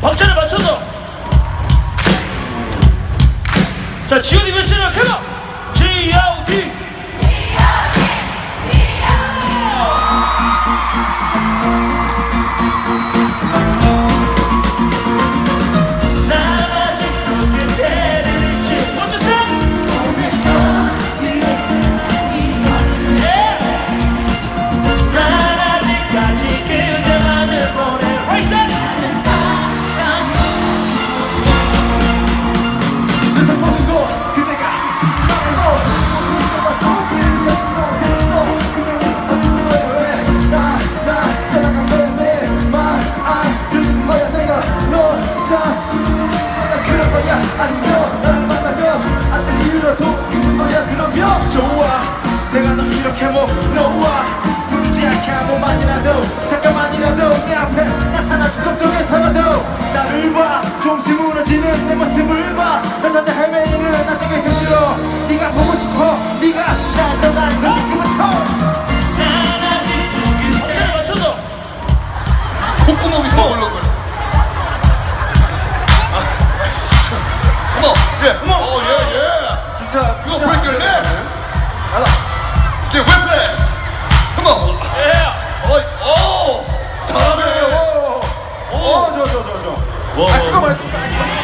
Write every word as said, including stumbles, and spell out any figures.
박자를 맞춰서. 자, 지 오 디 몇시면 켜봐. 지 오 디. 이렇게 뭐 너와 부르지 않게 한 번만이라도 잠깐만이라도 내 앞에 나타나줄 꿈속에서라도 나를 봐 조금씩 무너지는 내 모습을 봐 나 찾아 헤매이는 나중에 힘들어 네가 보고 싶어 네가 날 떠난 걸 지금부터 난 아직도 그 박자를 맞춰서. 콧구멍이 더 올라오네. 어머, 예, 어머, 어, 예, 예. 진짜 이거 브레이크를 해. 알아. 예, 웹플레스. 컴온. 예. 어이, 오, 잘하네. 오, 오, 좋아, 좋아, 좋아, 좋아. 와, 아, 그거 와. 말고.